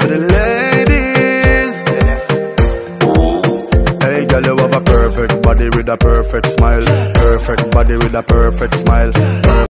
the ladies. Hey girl, you have a perfect body with a perfect smile. Perfect body with a perfect smile.